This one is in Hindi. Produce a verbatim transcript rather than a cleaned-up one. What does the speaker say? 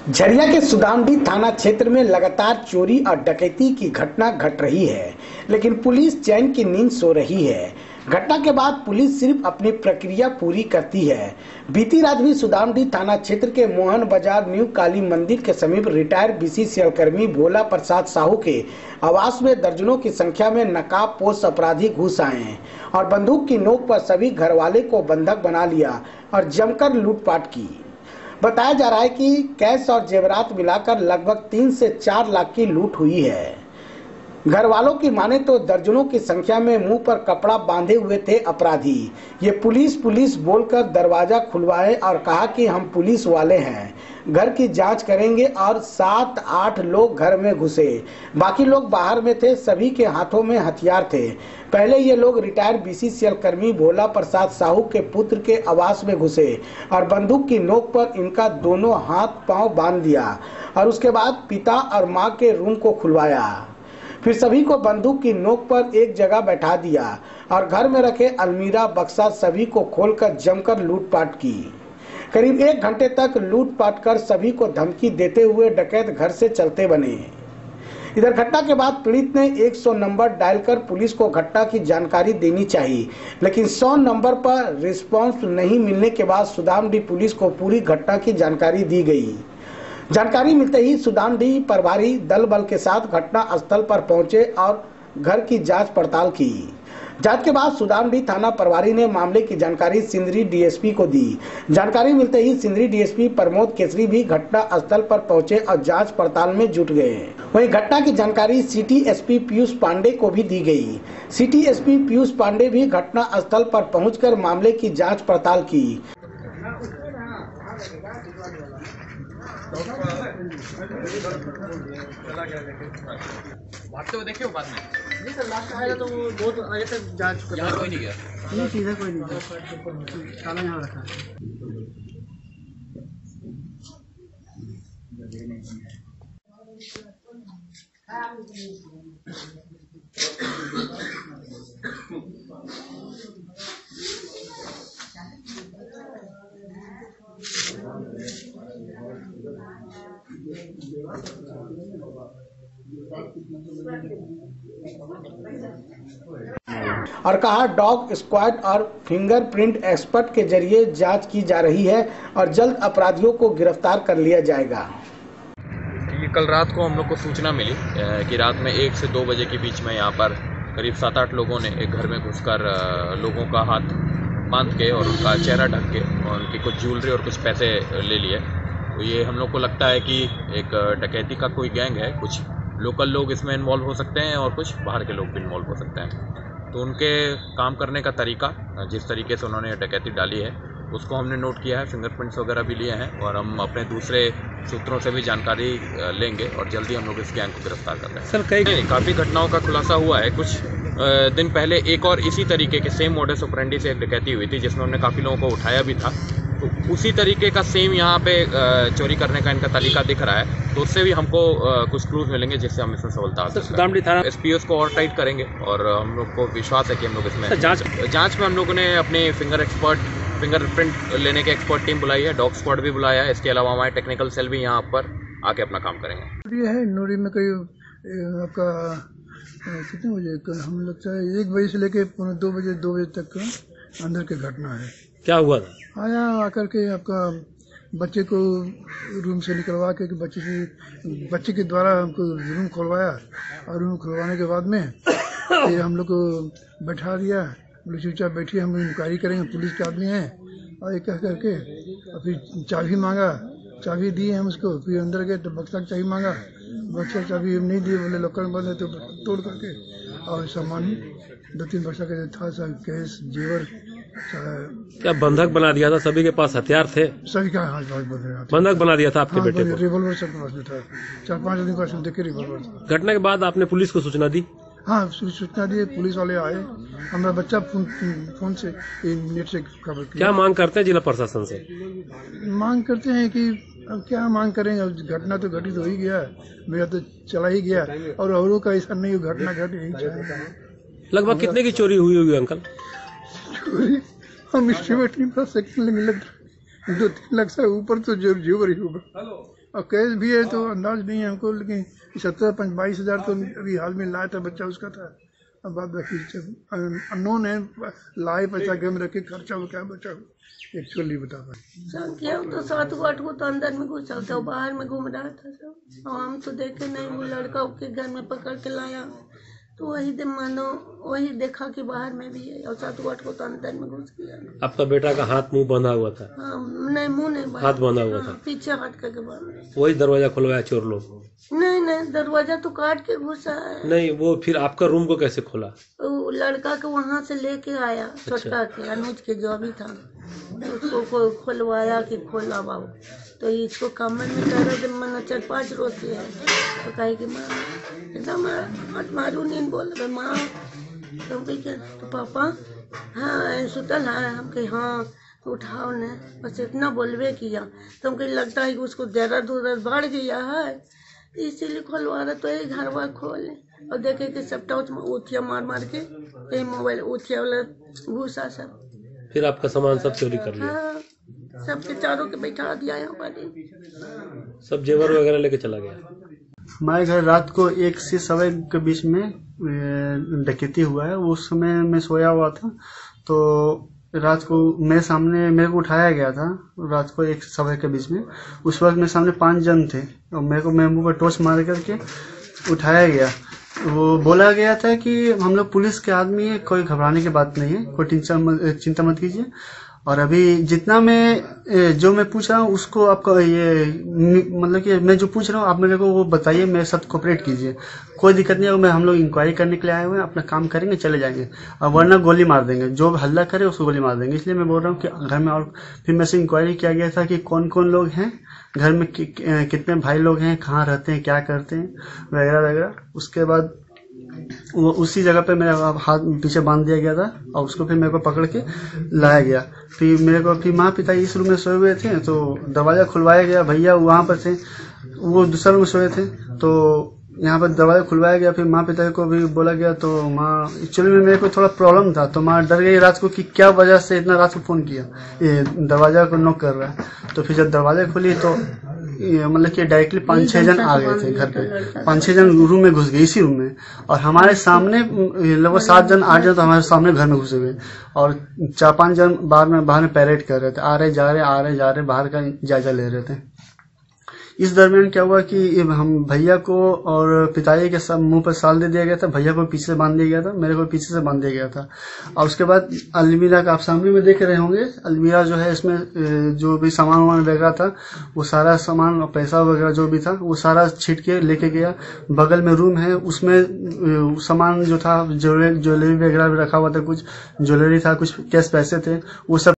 झरिया के सुदामडी थाना क्षेत्र में लगातार चोरी और डकैती की घटना घट रही है, लेकिन पुलिस चैन की नींद सो रही है। घटना के बाद पुलिस सिर्फ अपनी प्रक्रिया पूरी करती है। बीती रात भी सुदामडी थाना क्षेत्र के मोहन बाजार न्यू काली मंदिर के समीप रिटायर्ड बीसीसीएल कर्मी भोला प्रसाद साहू के आवास में दर्जनों की संख्या में नकाबपोश अपराधी घुस आए हैं और बंदूक की नोक पर सभी घरवाले को बंधक बना लिया और जमकर लूटपाट की। बताया जा रहा है कि कैश और जेवरात मिलाकर लगभग तीन से चार लाख की लूट हुई है। घर वालों की माने तो दर्जनों की संख्या में मुंह पर कपड़ा बांधे हुए थे अपराधी। ये पुलिस पुलिस बोलकर दरवाजा खुलवाए और कहा कि हम पुलिस वाले हैं, घर की जांच करेंगे, और सात आठ लोग घर में घुसे, बाकी लोग बाहर में थे। सभी के हाथों में हथियार थे। पहले ये लोग रिटायर्ड बीसीसीएल कर्मी भोला प्रसाद साहू के पुत्र के आवास में घुसे और बंदूक की नोक पर इनका दोनों हाथ पांव बांध दिया और उसके बाद पिता और मां के रूम को खुलवाया। फिर सभी को बंदूक की नोक पर एक जगह बैठा दिया और घर में रखे अलमीरा बक्सा सभी को खोलकर जमकर लूटपाट की। करीब एक घंटे तक लूटपाट कर सभी को धमकी देते हुए डकैत घर से चलते बने। इधर घटना के बाद पीड़ित ने एक सौ नंबर डायल कर पुलिस को घटना की जानकारी देनी चाहिए, लेकिन सौ नंबर पर रिस्पांस नहीं मिलने के बाद सुदामडी पुलिस को पूरी घटना की जानकारी दी गई। जानकारी मिलते ही सुदामडी प्रभारी दल बल के साथ घटना स्थल पर पहुंचे और घर की जांच पड़ताल की। जांच के बाद सुदामडी थाना प्रभारी ने मामले की जानकारी सिंदरी डीएसपी को दी। जानकारी मिलते ही सिंदरी डीएसपी प्रमोद केसरी भी घटना स्थल पर पहुंचे और जांच पड़ताल में जुट गए। वहीं घटना की जानकारी सिटी एसपी पीयूष पांडे को भी दी गई। सिटी एसपी पीयूष पांडे भी घटना स्थल पर पहुंचकर मामले की जाँच पड़ताल की। भागते हुए देखे हो बाद में? नहीं सर, लास्ट आया तो वो बहुत आगे तक जांच कर यहाँ कोई नहीं गया? नहीं, सीधा कोई नहीं, ताला यहाँ रखा है। और कहा डॉग स्क्वाड और फिंगरप्रिंट एक्सपर्ट के जरिए जांच की जा रही है और जल्द अपराधियों को गिरफ्तार कर लिया जाएगा। ये कल रात को हम लोग को सूचना मिली कि रात में एक से दो बजे के बीच में यहाँ पर करीब सात आठ लोगों ने एक घर में घुसकर लोगों का हाथ बांध के और उनका चेहरा ढक के और उनकी कुछ ज्वेलरी और कुछ पैसे ले लिए। तो ये हम लोग को लगता है कि एक डकैती का कोई गैंग है। कुछ लोकल लोग इसमें इन्वॉल्व हो सकते हैं और कुछ बाहर के लोग भी इन्वॉल्व हो सकते हैं। तो उनके काम करने का तरीका, जिस तरीके से उन्होंने डकैती डाली है, उसको हमने नोट किया है। फिंगरप्रिंट्स वगैरह भी लिए हैं और हम अपने दूसरे सूत्रों से भी जानकारी लेंगे और जल्दी हम लोग इस गैंग को गिरफ्तार कर रहे हैं। सर, कई काफ़ी घटनाओं का खुलासा हुआ है। कुछ दिन पहले एक और इसी तरीके के सेम मोडस ऑपरेंडी से एक डकैती हुई थी जिसमें हमने काफ़ी लोगों को उठाया भी था। तो उसी तरीके का सेम यहाँ पे चोरी करने का इनका तरीका दिख रहा है, तो उससे भी हमको कुछ क्लूज मिलेंगे जिससे हम इसमें सफलता हासिल सुदामडी थाना एसपीओस को और टाइट करेंगे और हम लोग को विश्वास है कि हम लोग इसमें जांच जांच में हम लोगों ने अपनी फिंगर एक्सपर्ट फिंगरप्रिंट लेने के एक्सपर्ट टीम बुलाई है, डॉग स्क्वाड भी बुलाया है। इसके अलावा हमारे टेक्निकल सेल भी यहाँ पर आके अपना काम करेंगे। ये है नोरी में कोई आपका कितने बजे, हम लगता है एक बजे से लेके पौने दो बजे दो बजे तक का अंदर की घटना है। क्या हुआ था? आया आकर के आपका बच्चे को रूम से निकलवा के बच्चे से बच्चे के द्वारा हमको रूम खुलवाया और रूम खुलवाने के बाद में ये हम लोग को बैठा दिया। बोले चुपचाप बैठिए, हम इंक्वायरी करेंगे, पुलिस के आदमी हैं। और ये कह करके और फिर चाबी मांगा, चाबी दी हम उसको। फिर अंदर गए तो बक्सा चाबी मांगा, बक्सा चाबी हम नहीं दिए, बोले लॉकर में बंद है, तो तोड़ करके और सामान दो तीन बक्सा का था, सब कैश जेवर। क्या बंधक बना दिया था? सभी के पास हथियार थे? सभी का हाथ बंधक बना दिया था आपके हाँ, बेटे को? रिवॉल्वर सबके पास में था, चार पांच आदमी के पास देखे रिवॉल्वर था। घटना के बाद आपने पुलिस को सूचना दी? हाँ, सूचना दी, पुलिस वाले आए। हमारा बच्चा फोन फोन से नेट से खबर किया। क्या मांग करते हैं जिला प्रशासन से? मांग करते हैं कि अब क्या मांग करेंगे, अब घटना तो घटित हो ही गया, मेरा तो चला ही गया और औरों का ऐसा नहीं घटना घट यही चाहिए। लगभग कितने की चोरी हुई होगी अंकल? चोरी हम एस्टिमेट नहीं बता सकते, लेकिन दो तीन लाख से ऊपर तो जरूर ही होगा। और कैश भी है तो अंदाज नहीं है हमको, लेकिन सत्रह पंच बाईस हजार तो अभी हाल में लाया था, बच्चा उसका था। अब बात बाकी अननोन है, लाए पैसा घर में रखे, खर्चा हो क्या बचा एक्चुअली बता पाए। तो सात को आठ को तो अंदर में घुसा था, बाहर में घूम रहा था सब, और हम तो देखे नहीं। वो लड़का के घर में पकड़ के लाया तो वही दे मानो वही देखा कि बाहर में भी है, और सात को आठ को तो अंदर में घुस गया। आपका बेटा का हाथ मुंह बंधा हुआ था? हाँ, नहीं मुंह नहीं, हाथ बंधा हुआ था, पीछे हाथ करके बांधा। वही दरवाजा खुलवाया चोर लोग? नहीं नहीं, दरवाजा तो काट के घुसा है। नहीं, वो फिर आपका रूम को कैसे खोला? वो लड़का के वहाँ से लेके आया, छोटका के अनुज के जो भी था, उसको खुलवाया कि खोला बाबू। तो इसको कमर में दर्द मन चार पाँच रोज से है, तो कहे कि माँ एकदम मत मारू, नहीं बोल रहे माँ। तो कहे तो पापा हाँ सुतल है, हम कहे हाँ तो उठाओ न, बस इतना बोलवे किया। तो हमको लगता है कि उसको दर्द उर्द बढ़ गया है, इसीलिए खोलवा रहा। तो ये घर बार खोले और देखे कि सब टॉर्च में उठिया मार मार के ये मोबाइल उठिया वाला घुसा सब। फिर आपका सामान सब चोरी कर लिया? हाँ, सबके चारों के बैठा दिया यहाँ पर, सब जेवर वगैरह लेके चला गया। हमारे घर रात को एक से सवा एक के बीच में डकैती हुआ है। उस समय मैं सोया हुआ था, तो रात को मेरे सामने मेरे को उठाया गया था रात को एक सवा के बीच में। उस वक्त मेरे सामने पांच जन थे और मेरे को मेरे मुंह पर टॉर्च मार करके उठाया गया। वो बोला गया था कि हम लोग पुलिस के आदमी है, कोई घबराने की बात नहीं है, कोई चिंता चिंता मत कीजिए। और अभी जितना मैं जो मैं पूछ रहा हूँ उसको आपको ये मतलब कि मैं जो पूछ रहा हूँ आप मेरे को वो बताइए, मेरे साथ कोऑपरेट कीजिए, कोई दिक्कत नहीं है। मैं हम लोग इंक्वायरी करने के लिए आए हुए हैं, अपना काम करेंगे चले जाएंगे, और वरना गोली मार देंगे, जो हल्ला करे उसको गोली मार देंगे। इसलिए मैं बोल रहा हूँ कि घर में। और फिर मेरे से इंक्वायरी किया गया था कि कौन कौन लोग हैं घर में, कि, कितने भाई लोग हैं, कहाँ रहते हैं, क्या करते हैं वगैरह वगैरह। उसके बाद वो उसी जगह पे मेरा हाथ पीछे बांध दिया गया था और उसको फिर मेरे को पकड़ के लाया गया। फिर मेरे को फिर माँ पिता इस रूम में सोए हुए थे, तो दरवाजा खुलवाया गया, भैया वहाँ पर थे, वो दूसरा रूम में सोए थे, तो यहाँ पर दरवाजा खुलवाया गया। फिर माँ पिता को भी बोला गया, तो माँ एक्चुअली में मेरे को थोड़ा प्रॉब्लम था, तो माँ डर गई रात को कि क्या वजह से इतना रात को फोन किया, ये दरवाजा को नॉक कर रहा है। तो फिर जब दरवाजा खुली तो मतलब कि डायरेक्टली पाँच छह जन आ गए थे घर पे, पाँच छह जन रूम में घुस गए इसी रूम में, और हमारे सामने लगभग सात जन आठ जन तो हमारे सामने घर में घुसे हुए, और चार पांच जन बाहर में बाहर में पैरेड कर रहे थे, आ रहे जा रहे आ रहे जा रहे बाहर का जायजा ले रहे थे। इस दरमियान क्या हुआ कि हम भैया को और पिताजी के सब मुंह पर साल दे दिया गया था, भैया को पीछे से बांध दिया गया था, मेरे को पीछे से बांध दिया गया था। और उसके बाद अलमीरा का आप सामने में देख रहे होंगे, अलमीरा जो है इसमें जो भी सामान वामान वगैरह था वो सारा सामान और पैसा वगैरह जो भी था वो सारा छीट के लेके गया। बगल में रूम है, उसमें सामान जो था ज्वेलरी ज्वेलरी वगैरह भी रखा हुआ था, कुछ ज्वेलरी था, कुछ कैश पैसे थे, वो सब